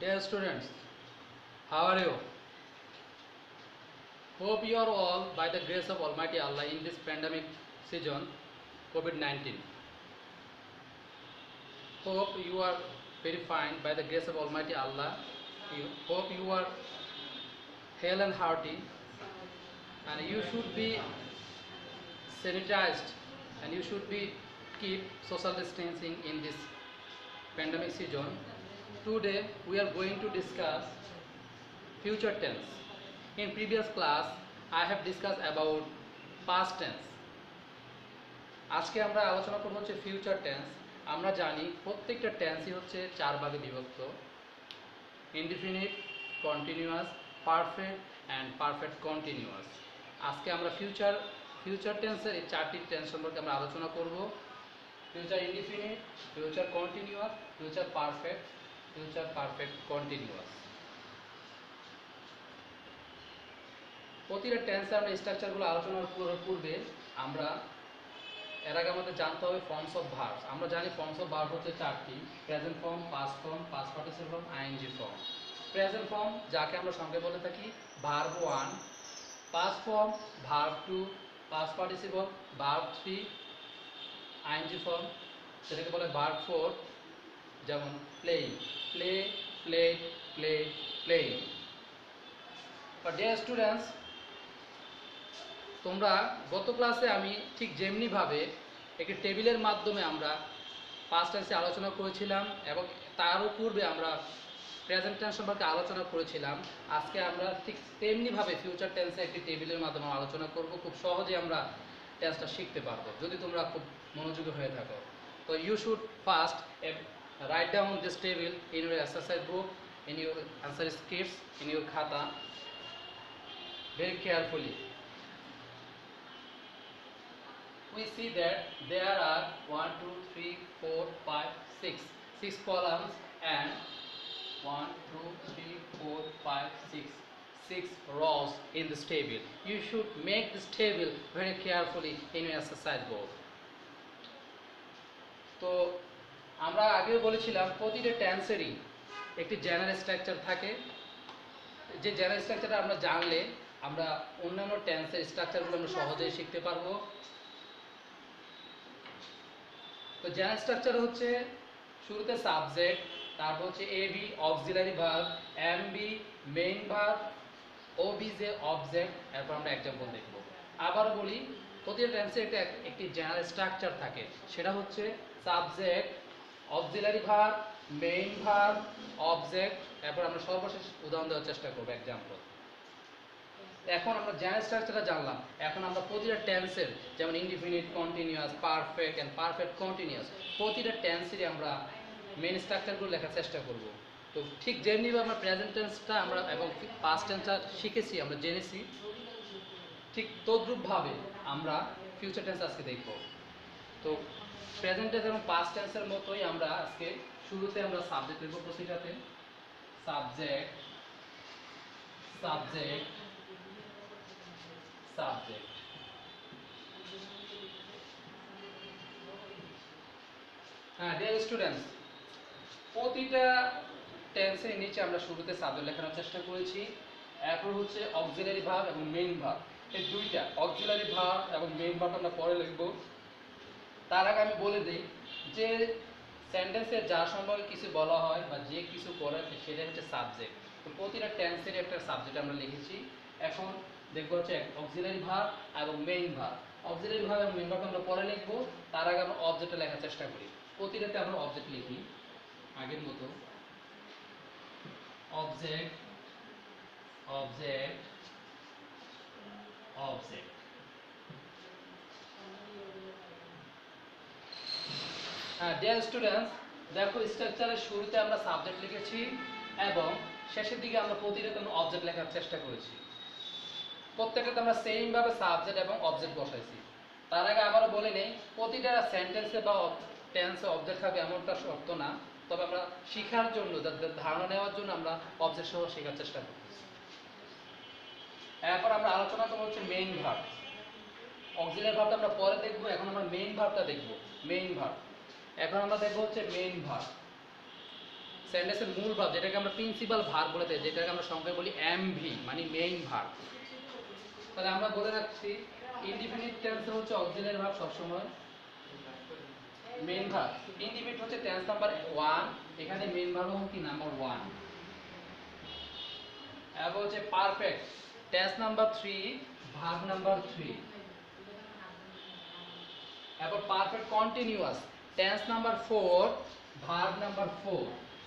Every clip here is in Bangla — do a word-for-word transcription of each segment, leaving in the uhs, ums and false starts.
Dear students, how are you? Hope you are all, by the grace of Almighty Allah, in this pandemic season, COVID nineteen. Hope you are very fine by the grace of Almighty Allah. You, hope you are hale and hearty, and you should be sanitized, and you should be keep social distancing in this pandemic season. Today we are going to discuss future tense. In previous class I have discussed about past tense. আজকে আমরা আলোচনা করব হচ্ছে ফিউচার টেন্স। আমরা জানি প্রত্যেকটা টেন্সই হচ্ছে চার ভাগে বিভক্ত: indefinite, continuous, perfect and perfect continuous. আজকে আমরা ফিউচার ফিউচার টেন্সের এই চারটি টেন্স সম্পর্কে আমরা আলোচনা করব: future indefinite, future continuous, future perfect, future perfect continuous. প্রতিটা টেন্সে আমরা স্ট্রাকচারগুলো আলোচনা করার পূর্বে আমরা এর আগে আমাদের জানতে হবে ফর্মস অফ ভার্বস। আমরা জানি ফর্মস অফ ভার্ব হচ্ছে চারটি: present form, past form, past participle form, ING form. Present form যাকে আমরা সঙ্গে বলে থাকি verb one, past form verb two, past participle verb three, ING form সেটাকে বলে ভার্ব ফোর, যেমন playing, play, played, played, playing. But dear students, তোমরা গত ক্লাসে আমি ঠিক যেমনিভাবে একটি টেবিলের মাধ্যমে আমরা পাস্ট টেন্সে আলোচনা করেছিলাম এবং তারও পূর্বে আমরা প্রেজেন্ট টেন্স সম্পর্কে আলোচনা করেছিলাম, আজকে আমরা ঠিক তেমনিভাবে ফিউচার টেন্সে একটি টেবিলের মাধ্যমে আলোচনা করব। খুব সহজে আমরা টেন্সটা শিখতে পারবো যদি তোমরা খুব মনোযোগী হয়ে থাকো। তো you should first write down this table in your exercise book, in your answer scripts, in your খাতা very carefully. We see that there are one, two, three, four, five, six, six columns and one, two, three, four, five, six, six rows in this table. You should make this table very carefully in your exercise book. তো আমরা আগেও বলেছিলাম প্রতিটা টেন্সেরই একটি জেনারেল স্ট্রাকচার থাকে, যে জেনারেল স্ট্রাকচারটা আমরা জানলে আমরা অন্যান্য টেন্সের স্ট্রাকচারগুলো আমরা সহজেই শিখতে পারবো। তো জেনারেল স্ট্রাকচার হচ্ছে শুরুতে সাবজেক্ট, তারপর হচ্ছে A B auxiliary verb, M B main verb, O B যে অবজেক্ট, এরপর আমরা এক্সাম্পল দেখব। আবার বলি, প্রতিটা টেন্সের একটা একটি জেনারেল স্ট্রাকচার থাকে, সেটা হচ্ছে subject, auxiliary verb, main verb, object, এরপর আমরা সর্বশেষ উদাহরণ দেওয়ার চেষ্টা করবো, এক্সাম্পল। এখন আমরা জেনারেল স্ট্রাকচারটা জানলাম, এখন আমরা প্রতিটা টেন্সের যেমন indefinite, continuous, perfect and perfect continuous প্রতিটা টেন্সেরই আমরা মেইন স্ট্রাকচারগুলো লেখার চেষ্টা করব। তো ঠিক যেমনিভাবে আমরা প্রেজেন্ট টেন্সটা আমরা এবং পাস্ট টেন্সটা শিখেছি, আমরা জেনেছি, ঠিক তদ্রূপভাবে আমরা ফিউচার টেন্স আজকে দেখব। তো প্রেজেন্ট টেন্স এবং পাস্ট টেন্সের মতোই আমরা আজকে শুরুতে আমরা সাবজেক্ট লিখব। প্রতিটাতে সাবজেক্ট, সাবজেক্ট, সাবজেক্ট। হ্যাঁ ডিয়ার স্টুডেন্টস, প্রতিটা টেন্সের নিচে আমরা শুরুতে সাবজেক্ট লেখানোর চেষ্টা করেছি। এরপর হচ্ছে অক্সিলারি ভার্ব এবং মেইন ভার্ব, এই দুইটা অক্সিলারি ভার্ব এবং মেইন ভার্ব আমরা পরে লিখব। তার আগে আমি বলে দিই যে সেন্টেন্সে যার সম্পর্কে কিছু বলা হয় বা যে কিছু করে সেটা হচ্ছে সাবজেক্ট। তো প্রতিটা টেন্সের একটা সাবজেক্ট আমরা লিখেছি। এখন দেখবো হচ্ছে অক্সিলারি ভার্ব এবং মেইন ভার্ব। অক্সিলারি ভার্ব এবং মেইন ভার্ব আমরা পরে লিখবো, তার আগে আমরা অবজেক্টটা লেখার চেষ্টা করি। প্রতিটাতে আমরা অবজেক্ট লিখি আগের মতো, অবজেক্ট, অবজেক্ট, অবজেক্ট। হ্যাঁ ডিয়ার স্টুডেন্টস, দেখো স্ট্রাকচারের শুরুতে আমরা সাবজেক্ট লিখেছি এবং শেষের দিকে আমরা প্রতিটাতে আমরা অবজেক্ট লেখার চেষ্টা করেছি। প্রত্যেকটাতে আমরা সেম ভাবে সাবজেক্ট এবং অবজেক্ট বসাইছি। তার আগে আবারও বলে নেই, প্রতিটা সেন্টেন্সে বা টেন্সে অবজেক্ট থাকবে এমনটা শর্ত না, তবে আমরা শেখার জন্য, ধারণা নেওয়ার জন্য আমরা অবজেক্ট সহ শেখার চেষ্টা করতেছি। এরপর আমরা আলোচনা করবো হচ্ছে মেইন ভার্ব। অক্সিলারি ভার্বটা আমরা পরে দেখবো, এখন আমরা মেইন ভার্বটা দেখবো। মেইন ভার্ব এখন আমরা দেখবো হচ্ছে মেইন ভার্ব। সেন্টেন্সের মূল ভার্ব যেটাকে আমরা প্রিন্সিপাল ভার্ব বলে থাকি, যেটাকে আমরা সংক্ষেপে বলি এমভি মানে মেইন ভার্ব। তাহলে আমরা বলে রাখছি ইনডিফিনিট টেন্সে হচ্ছে অক্সিলারি ভার্ব সবসময় মেইন ভার্ব। ইনডিফিনিট হচ্ছে টেন্স নাম্বার ওয়ান, এখানে মেইন ভার্ব হচ্ছে কি নাম্বার ওয়ান। এরপর হচ্ছে perfect tense number three, verb number three. এরপর perfect continuous tense number four, verb number four.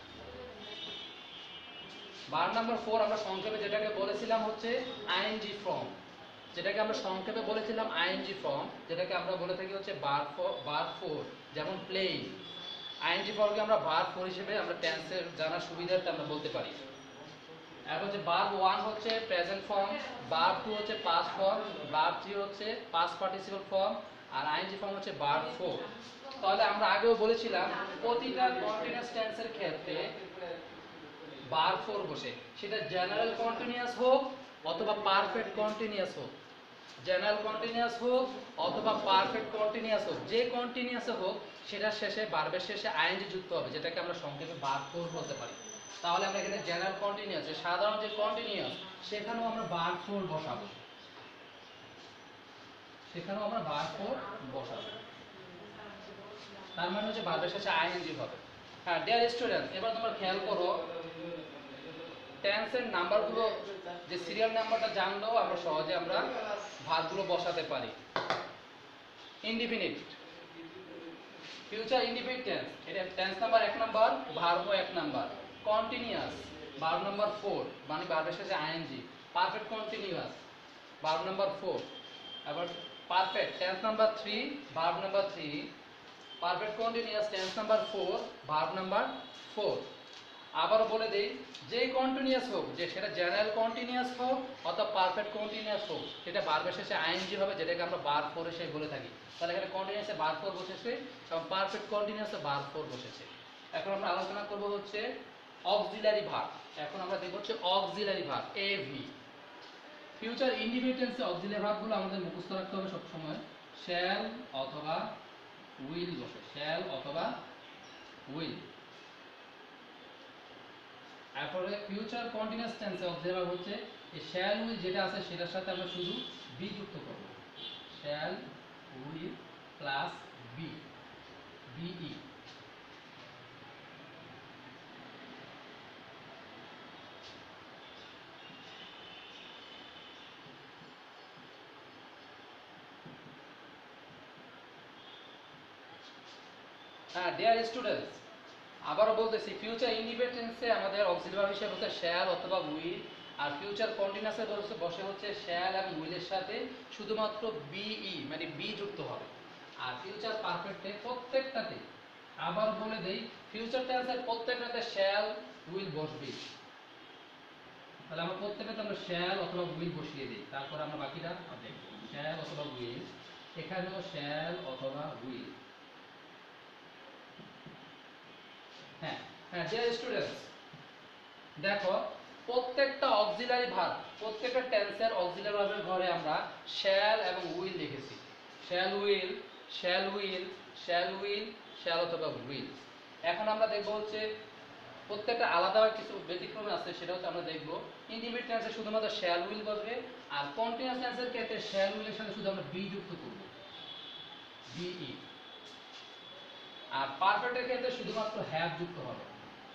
Verb number four আমরা সংক্ষেপে যেটাকে বলেছিলাম হচ্ছে আইএনজি ফর্ম, যেটাকে আমরা সংক্ষেপে বলেছিলাম আইএনজি ফর্ম, যেটাকে আমরা বলে থাকি হচ্ছে ভার্ব ফোর, ভার্ব ফোর। যেমন প্লেইং, আইএনজি ফর্মকে আমরা ভার্ব ফোর হিসেবে আমরা টেন্সের জানার সুবিধার্থে আমরা বলতে পারি। এরপর হচ্ছে ভার্ব ওয়ান হচ্ছে প্রেজেন্ট ফর্ম, ভার্ব টু হচ্ছে পাস্ট ফর্ম, ভার্ব থ্রি হচ্ছে পাস্ট পার্টিসিপল ফর্ম, আর আইএনজি ফর্ম হচ্ছে ভার্ব ফোর। তাহলে আমরা আগেও বলেছিলাম প্রতিটা কন্টিনিউয়াস টেন্সের ক্ষেত্রে ভার্ব ফোর বসে, সেটা জেনারেল কন্টিনিউয়াস হোক অথবা পারফেক্ট কন্টিনিউয়াস হোক, জেনারেল কন্টিনিউয়াস হোক অথবা পারফেক্ট কন্টিনিউয়াস হোক, যে কন্টিনিউয়াস হোক সেটার শেষে ভার্বের শেষে আইএনজি যুক্ত হবে, যেটাকে আমরা সংক্ষেপে ভার্ব ফোর বলতে পারি। তাহলে আমরা এখানে জেনারেল কন্টিনিউয়াস সাধারণ যে কন্টিনিউয়াস সেখানেও আমরা ভার্ব ফোর বসাবো, সেখানেও আমরা ভার্ব ফোর বসাবো। তার মানে হচ্ছে ভার্বের শেষে আইএনজি হবে। হ্যাঁ ডিয়ার স্টুডেন্ট, এবার তোমরা খেয়াল করো টেন্সের নাম্বারগুলো, যে সিরিয়াল নাম্বারটা জানলেও আমরা সহজে আমরা ভার্বগুলো বসাতে পারি। ইনডিফিনিট ফিউচার ইনডিফিনিট টেন্স, এটা টেন্স নাম্বার এক নাম্বার, ভার্বও এক number. Continuous verb number four মানে ভার্বের শেষে ING. Perfect continuous verb number four. আবার perfect tense number three, verb number three. Perfect continuous tense number four, verb number four. আবারও বলে দেই যে কন্টিনিউয়াস হোক, যে সেটা জেনারেল কন্টিনিউয়াস হোক অথবা পারফেক্ট কন্টিনিউয়াস হোক, সেটা ভার্বের শেষে আইএনজি হবে, যেটাকে আমরা ভার্ব ফোর হিসেবে বলে থাকি। তাহলে এখানে কন্টিনিউয়াসে ভার্ব ফোর বসেছে এবং পারফেক্ট কন্টিনিউয়াসে ভার্ব ফোর বসেছে। এখন আমরা আলোচনা করব হচ্ছে অক্সিলারি ভার্ব। এখন আমরা দেখব হচ্ছে অক্সিলারি ভার্ব এভি। ফিউচার ইনডিফিনিট টেন্সে অক্সিলারি ভার্বগুলো আমাদের মুখস্থ রাখতে হবে সব সময়। শ্যাল অথবা উইল বসে, শ্যাল অথবা উইল। এরপরে ফিউচার কন্টিনিউয়াস টেন্সে অক্সিলারি ভার্ব হচ্ছে এই শ্যাল উইল যেটা আছে সেটার সাথে আমরা শুধু বি যুক্ত করব, shall will plus be, B E. হ্যাঁ ডিয়ার স্টুডেন্টস, আবারও বলতেছি ফিউচার ইনডিফিনিট টেন্সে আমাদের অক্সিলারি ভার্ব হিসেবে হচ্ছে শ্যাল অথবা উইল, আর ফিউচার কন্টিনিউয়াসে বসে বসে হচ্ছে শ্যাল এবং উইলের সাথে শুধুমাত্র বিই মানে বি যুক্ত হবে। আর ফিউচার পারফেক্টে প্রত্যেকটাতে, আবার বলে দেই ফিউচার টেন্সের প্রত্যেকটাতে শ্যাল উইল বসবে। তাহলে আমরা প্রত্যেকটাতে আমরা শ্যাল অথবা উইল বসিয়ে দিই, তারপর আমরা বাকিটা দেখব। শ্যাল অথবা উইল, এখানেও শ্যাল অথবা উইল। হ্যাঁ হ্যাঁ ডিয়ার স্টুডেন্টস, দেখো প্রত্যেকটা অক্সিলারি ভার্ব, প্রত্যেকটা টেন্সের অক্সিলারি ভার্বের ঘরে আমরা শ্যাল এবং উইল লিখেছি। Shall will, shall will, shall will, shall অথবা উইল। এখন আমরা দেখব হচ্ছে প্রত্যেকটা আলাদা কিছু ব্যতিক্রম আছে, সেটা হচ্ছে আমরা দেখব ইনডিফিনিট টেন্সে শুধুমাত্র শ্যাল উইল বসবে, আর কন্টিনিউয়াস টেন্সের ক্ষেত্রে শ্যাল উইলের সাথে শুধু আমরা বি যুক্ত করব, বিই। আর পারফেক্টের ক্ষেত্রে শুধুমাত্র হ্যাভ যুক্ত হবে।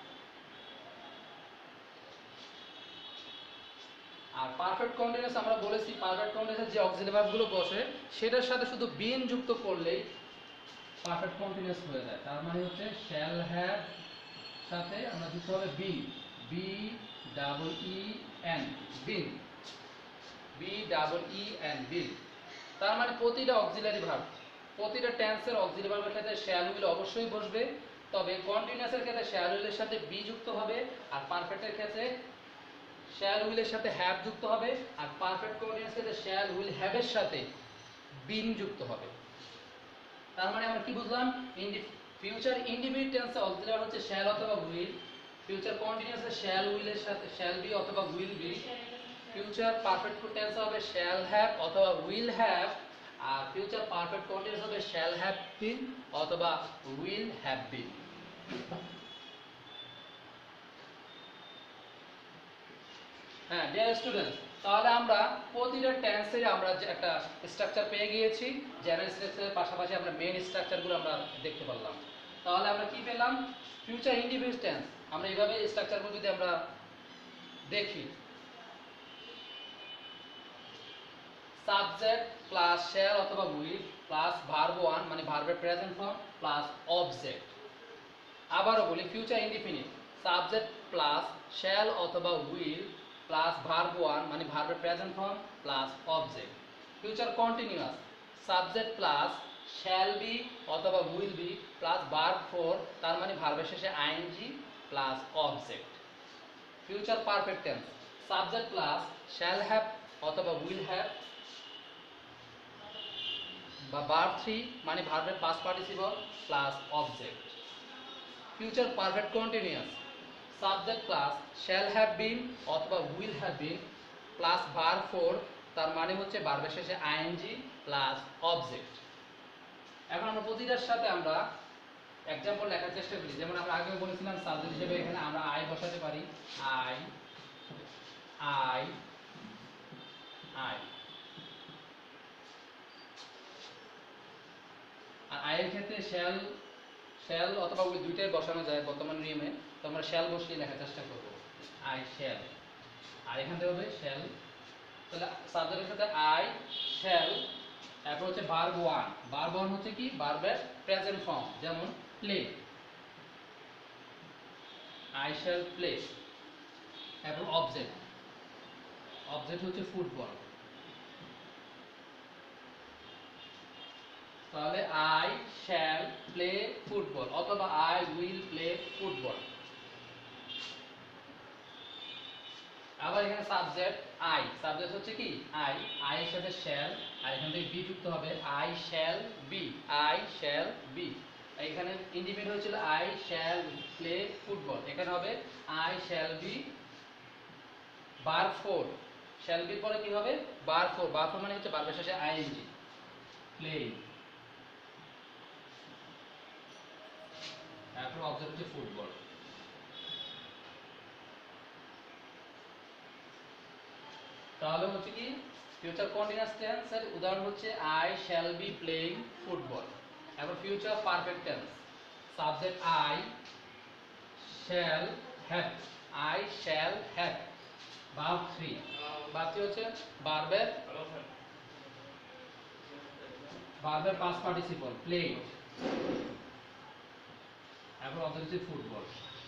আর পারফেক্ট কন্টিনিউয়াস আমরা বলেছি পারফেক্ট কন্টিনিউয়াসে যে অক্সিলারি ভার্বগুলো বসে সেটার সাথে শুধু বিন যুক্ত করলেই পারফেক্ট কন্টিনিউয়াস হয়ে যায়। তার মানে হচ্ছে শ্যাল হ্যাভ সাথে আমরা যুক্ত হবে been, B double E N, been, B double E N, been. তার মানে প্রতিটা অক্সিলারি ভার্ব, প্রতিটা টেন্সের অক্সিলারি ভার্বের ক্ষেত্রে শ্যাল উইল অবশ্যই বসবে, তবে কন্টিনিউয়াসের ক্ষেত্রে শ্যাল উইলের সাথে বি যুক্ত হবে, আর পারফেক্টের ক্ষেত্রে শ্যাল উইলের সাথে হ্যাভ যুক্ত হবে, আর পারফেক্ট কন্টিনিউয়াস ক্ষেত্রে শ্যাল উইল হ্যাভের সাথে বিন যুক্ত হবে। তার মানে আমরা কি বুঝলাম, ফিউচার ইনডিফিনিট টেন্সে অক্সিলারি ভার্ব হচ্ছে শ্যাল অথবা উইল, ফিউচার কন্টিনিউয়াসে শ্যাল উইলের সাথে শ্যাল বি অথবা উইল বি, ফিউচার পারফেক্ট টেন্সে হবে শ্যাল হ্যাভ অথবা উইল হ্যাভ, আর ফিউচার পারফেক্ট কন্টিনিউয়াস হবে শ্যাল হ্যাভ বিন অথবা উইল হ্যাভ বিন। হ্যাঁ ডিয়ার স্টুডেন্টস, তাহলে আমরা প্রতিটা টেন্সের আমরা যে একটা স্ট্রাকচার পেয়ে গিয়েছি। জেনারেল স্ট্রাকচারের পাশাপাশি আমরা মেইন স্ট্রাকচারগুলো আমরা দেখতে পারলাম। তাহলে আমরা কি পেলাম? ফিউচার ইনডিফিনিট টেন্স আমরা এইভাবে স্ট্রাকচারগুলো যদি আমরা দেখি, সাবজেক্ট প্লাস শ্যাল অথবা উইল প্লাস ভার্ব ওয়ান মানে ভার্বের প্রেজেন্ট ফর্ম প্লাস অবজেক্ট। আবারও বলি, future indefinite subject plus shall অথবা উইল প্লাস ভার্ব ওয়ান মানে ভার্বের present form plus object. Future continuous subject plus shall be অথবা will be plus verb four তার মানে ভার্বের শেষে ING plus object. Future perfect tense subject plus shall have অথবা উইল হ্যাভ বা ভার্ব থ্রি মানে ভার্বের past participle plus object. Future perfect continuous subject plus shall have been অথবা will have been plus verb four তার মানে হচ্ছে ভার্বের শেষে আইএনজি প্লাস অবজেক্ট। এখন আমরা প্রতিটার সাথে আমরা এক্সাম্পল লেখার চেষ্টা করি। যেমন আমরা আগেও বলেছিলাম সাবজেক্ট হিসেবে এখানে আমরা আই বসাতে পারি, আই আই আই আর আয়ের ক্ষেত্রে শ্যাল শ্যাল অথবা উইল দুইটাই বসানো যায় বর্তমান নিয়মে। তো আমরা শ্যাল বসিয়ে লেখার চেষ্টা করব, আই শ্যাল। আর এখান থেকে হবে শ্যাল। তাহলে সাবজেক্টের সাথে আই শ্যাল, তারপর হচ্ছে ভার্ব ওয়ান। ভার্ব ওয়ান হচ্ছে কি? ভার্বের প্রেজেন্ট ফর্ম, যেমন প্লে, আই শ্যাল প্লে। তারপর অবজেক্ট, অবজেক্ট হচ্ছে ফুটবল। তাহলে আই শ্যাল প্লে ফুটবল অথবা আই উইল প্লে ফুটবল। আবার এখানে সাবজেক্ট আই, সাবজেক্ট হচ্ছে কি? আই, আই এর সাথে শ্যাল আর এখান থেকে বি যুক্ত হবে, I shall be, I shall be. এখানে ইন্ডিপেন্ডেন্ট হয়েছিল আই শ্যাল প্লে ফুটবল, এখানে হবে আই শ্যাল বি বার ফোর। শ্যাল বির পরে কি হবে? বার ফোর। বার ফোর মানে হচ্ছে বারবার শেষে আইএনজি, প্লেইং। তারপর অবজেক্ট হচ্ছে ফুটবল। তাহলে হচ্ছে কি ফিউচার কন্টিনিউয়াস টেন্স এর উদাহরণ হচ্ছে I shall be playing football. এখন future perfect tense subject I shall have, I shall have verb three. Verb three হচ্ছে ভার্বের ভার্বের পাস্ট পার্টিসিপল প্লেইড। এখন অবজেক্ট হচ্ছে ফুটবল।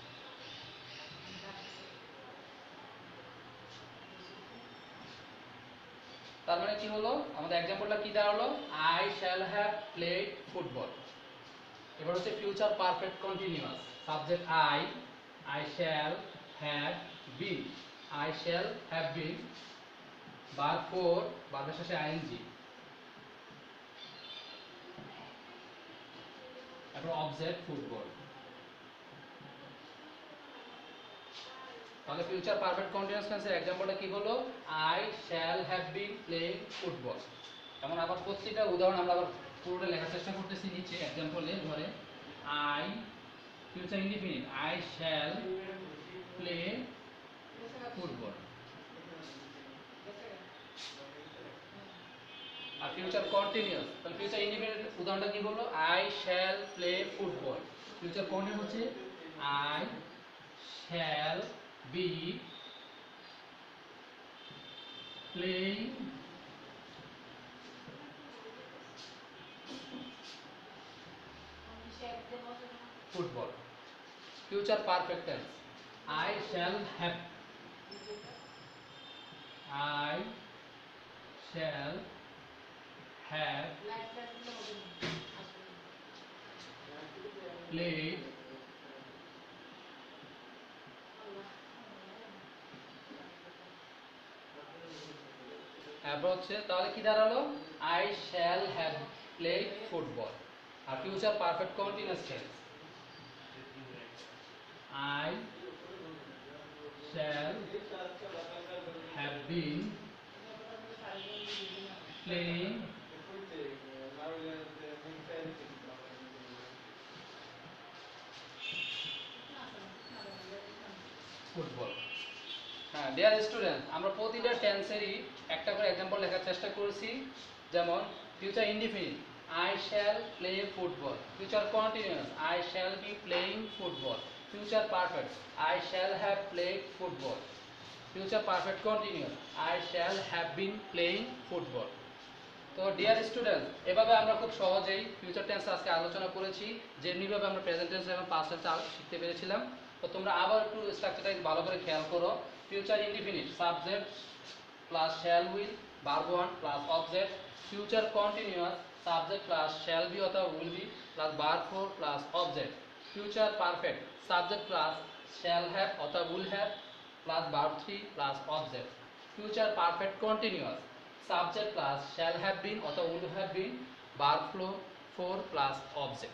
তার মানে কি হলো? আমাদের एग्जांपलটা কি দাঁড়ালো? I shall have played football. এবার হচ্ছে future perfect continuous subject I, I shall have been, I shall have been verb four, ভার্বের শেষে আইএনজি। এরপর অবজেক্ট ফুটবল। তাহলে ফিউচার পারফেক্ট কন্টিনিউয়াস টেন্সের एग्जांपलটা কি হলো? I shall have been playing football. যেমন আবার প্রত্যেকটা উদাহরণ আমরা আবার পুরোটা লেখার চেষ্টা করতেছি নিচে एग्जांपलে ধরে। I future indefinite I shall play football. আর ফিউচার কন্টিনিউয়াস, তাহলে ফিউচার ইনডিফিনিট উদাহরণটা কি হলো? I shall play football. Future continuous হচ্ছে I shall be playing football. Future perfect tense I shall have, I shall have played এরপর হচ্ছে তাহলে কি দাঁড়ালো? I shall have played football. আর future perfect continuous tense I shall have been playing football. হ্যাঁ ডিয়ার স্টুডেন্ট, আমরা প্রতিটা টেন্সেরই একটা করে এক্সাম্পল লেখার চেষ্টা করেছি। যেমন future indefinite, I shall play football. Future continuous, I shall be playing football. Future perfect, I shall have played football. Future perfect continuous, I shall have been playing football. তো ডিয়ার স্টুডেন্ট, এভাবে আমরা খুব সহজেই ফিউচার টেন্স আজকে আলোচনা করেছি, যেমনিভাবে আমরা প্রেজেন্ট টেন্স এবং পাস্ট টেন্স শিখতে পেরেছিলাম। তো তোমরা আবার একটু স্ট্রাকচারটা ভালো করে খেয়াল করো। Future indefinite, subject plus shall will, verb one plus object. Future continuous, subject plus shall be অথবা will be plus verb four plus object. Future perfect, subject plus shall have অথবা will have plus verb three plus object. Future perfect continuous, subject plus shall have been অথবা will have been, verb flow four plus object.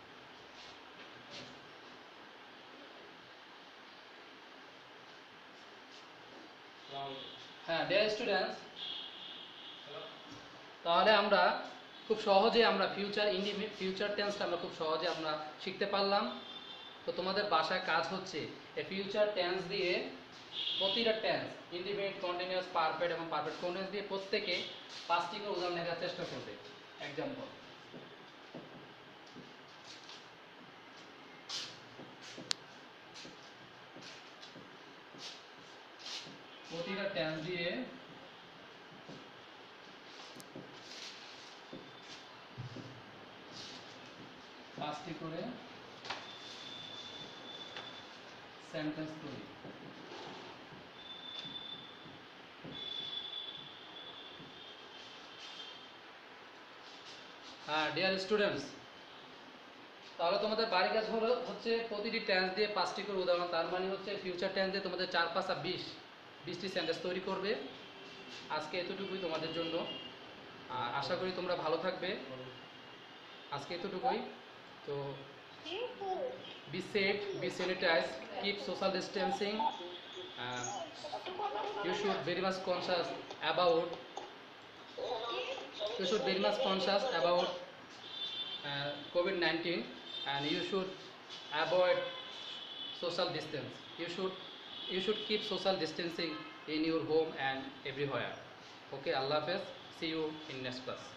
হ্যাঁ ডিয়ার স্টুডেন্টস, তাহলে আমরা খুব সহজে আমরা ফিউচার ইন্ডিফিনিট ফিউচার টেন্সটা আমরা খুব সহজে আমরা শিখতে পারলাম। তো তোমাদের বাসায় কাজ হচ্ছে এই ফিউচার টেন্স দিয়ে প্রতিটা টেন্স ইন্ডিফিনিট, কন্টিনিউয়াস, পারফেক্ট এবং পারফেক্ট কন্টিনিউয়াস দিয়ে প্রত্যেকে পাঁচটি করে উদাহরণ লেখার চেষ্টা করবে। এক্সাম্পল, প্রতিটা টেন্স দিয়ে পাঁচটি করে সেন্টেন্স তৈরি। হ্যাঁ ডিয়ার স্টুডেন্টস, তাহলে তোমাদের বাড়ি কাজ হলো হচ্ছে প্রতিটি টেন্স দিয়ে পাঁচটি করে উদাহরণ, তার মানে হচ্ছে ফিউচার টেন্স দিয়ে তোমাদের চার পাঁচা বিশ বিশটি সেন্টেন্স তৈরি করবে। আজকে এতটুকুই তোমাদের জন্য, আর আশা করি তোমরা ভালো থাকবে। আজকে এতটুকুই। তো be safe, be sanitized, keep social distancing. Uh, you should very much conscious about you should very much conscious about uh, COVID nineteen, and you should avoid social distance. You should you should keep social distancing in your home and everywhere. Okay, Allah Hafiz. See you in next class.